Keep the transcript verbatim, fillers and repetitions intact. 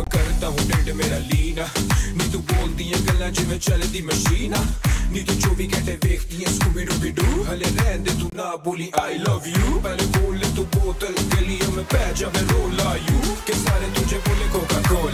करता हूँ टेढ़ मेरा लीना नी तू बोल दिए गल्ला जिवें चलदी मशीन नी तू चौबी घंटे वेखदी है स्कूबी डूबी डू हले रहन दे तू ना बोली आई लव यू पहले बोल ले तू बोतल गलियों में पै जा मैं रोला यू के सारे तुझे बोले कोका कोला